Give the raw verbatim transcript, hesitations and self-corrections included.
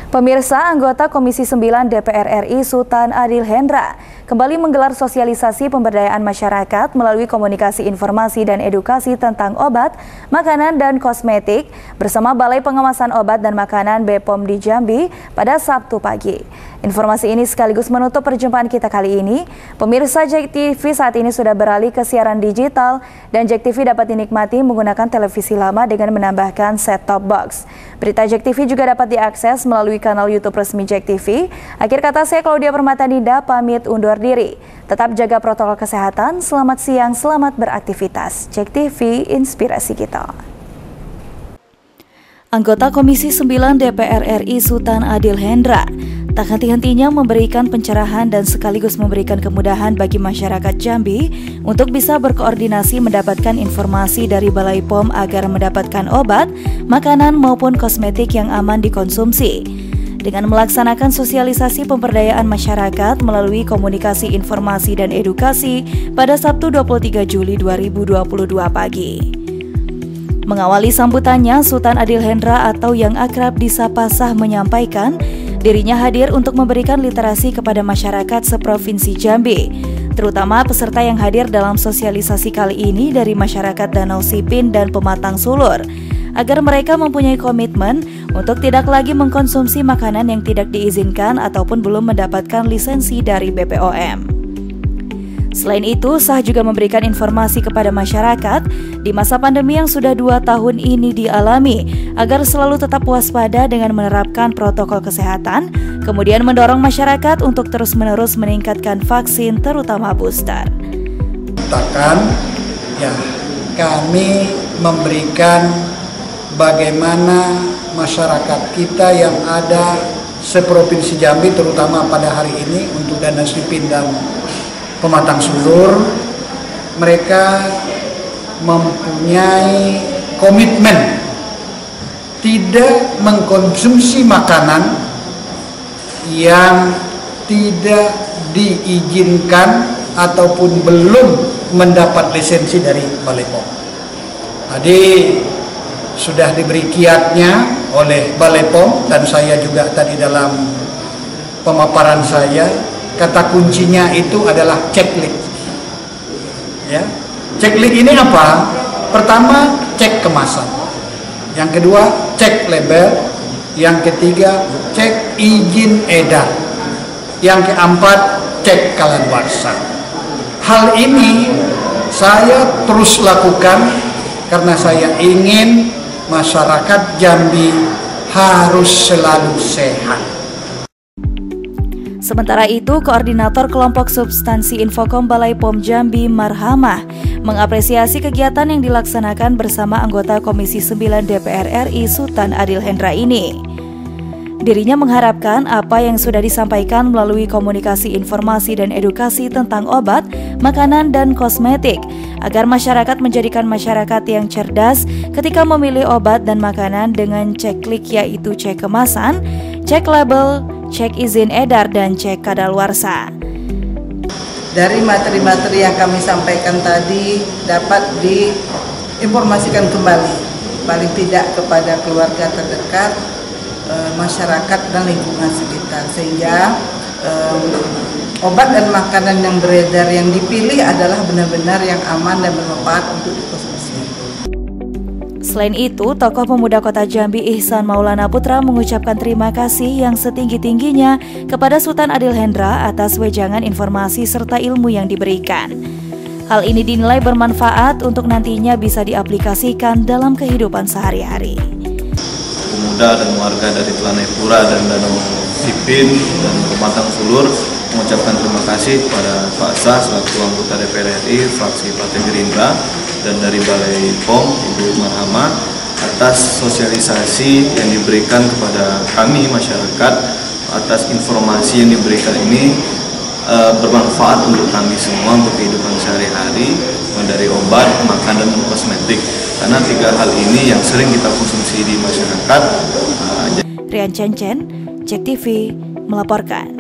Pemirsa, anggota Komisi sembilan D P R R I Sultan Adil Hendra kembali menggelar sosialisasi pemberdayaan masyarakat melalui komunikasi informasi dan edukasi tentang obat, makanan, dan kosmetik bersama Balai Pengawasan Obat dan Makanan B P O M di Jambi pada Sabtu pagi. Informasi ini sekaligus menutup perjumpaan kita kali ini. Pemirsa, Jek T V saat ini sudah beralih ke siaran digital dan Jek T V dapat dinikmati menggunakan televisi lama dengan menambahkan set-top box. Berita Jek T V juga dapat diakses melalui kanal YouTube resmi Jek T V. Akhir kata, saya Claudia Permatanida pamit undur diri. Tetap jaga protokol kesehatan. Selamat siang, selamat beraktivitas. Jek T V, inspirasi kita. Anggota Komisi sembilan D P R R I Sultan Adil Hendra tak henti-hentinya memberikan pencerahan dan sekaligus memberikan kemudahan bagi masyarakat Jambi untuk bisa berkoordinasi mendapatkan informasi dari Balai P O M agar mendapatkan obat, makanan maupun kosmetik yang aman dikonsumsi. Dengan melaksanakan sosialisasi pemberdayaan masyarakat melalui komunikasi informasi dan edukasi pada Sabtu dua puluh tiga Juli dua ribu dua puluh dua pagi. Mengawali sambutannya, Sultan Adil Hendra atau yang akrab disapa Sah menyampaikan dirinya hadir untuk memberikan literasi kepada masyarakat seprovinsi Jambi, terutama peserta yang hadir dalam sosialisasi kali ini dari masyarakat Danau Sipin dan Pematang Sulur, agar mereka mempunyai komitmen untuk tidak lagi mengkonsumsi makanan yang tidak diizinkan ataupun belum mendapatkan lisensi dari B P O M. Selain itu, Sah juga memberikan informasi kepada masyarakat di masa pandemi yang sudah dua tahun ini dialami agar selalu tetap waspada dengan menerapkan protokol kesehatan, kemudian mendorong masyarakat untuk terus-menerus meningkatkan vaksin terutama booster. Katakan, ya, kami memberikan bagaimana masyarakat kita yang ada seprovinsi Jambi terutama pada hari ini untuk Danau Sipin dan Pematang Sulur, mereka mempunyai komitmen tidak mengkonsumsi makanan yang tidak diizinkan ataupun belum mendapat lisensi dari Balai P O M. Tadi sudah diberi kiatnya oleh Balai P O M dan saya juga tadi dalam pemaparan saya, kata kuncinya itu adalah checklist. Ya, checklist ini apa? Pertama, cek kemasan. Yang kedua, cek label. Yang ketiga, cek izin edar. Yang keempat, cek kadaluarsa. Hal ini saya terus lakukan karena saya ingin masyarakat Jambi harus selalu sehat. Sementara itu, Koordinator Kelompok Substansi Infokom Balai P O M Jambi Marhamah mengapresiasi kegiatan yang dilaksanakan bersama anggota Komisi sembilan D P R R I Sultan Adil Hendra ini. Dirinya mengharapkan apa yang sudah disampaikan melalui komunikasi informasi dan edukasi tentang obat, makanan, dan kosmetik agar masyarakat menjadikan masyarakat yang cerdas ketika memilih obat dan makanan dengan cek-klik, yaitu cek kemasan, cek label, cek izin edar, dan cek kadaluarsa. Dari materi-materi yang kami sampaikan tadi dapat diinformasikan kembali, paling tidak kepada keluarga terdekat, e, masyarakat dan lingkungan sekitar, sehingga e, obat dan makanan yang beredar yang dipilih adalah benar-benar yang aman dan bermanfaat untuk dikonsumsi. Selain itu, tokoh pemuda Kota Jambi Ihsan Maulana Putra mengucapkan terima kasih yang setinggi-tingginya kepada Sultan Adil Hendra atas wejangan informasi serta ilmu yang diberikan. Hal ini dinilai bermanfaat untuk nantinya bisa diaplikasikan dalam kehidupan sehari-hari. Pemuda dan warga dari Telanai Pura dan Danau Sipin dan Pematang Sulur mengucapkan terima kasih kepada Pak Sah selaku anggota D P R R I fraksi Partai Gerindra dan dari Balai P O M Ibu Marhamah atas sosialisasi yang diberikan kepada kami masyarakat, atas informasi yang diberikan ini e, bermanfaat untuk kami semua untuk kehidupan sehari-hari, dari obat, makanan, dan kosmetik, karena tiga hal ini yang sering kita konsumsi di masyarakat. Rian Cencen, Jek T V melaporkan.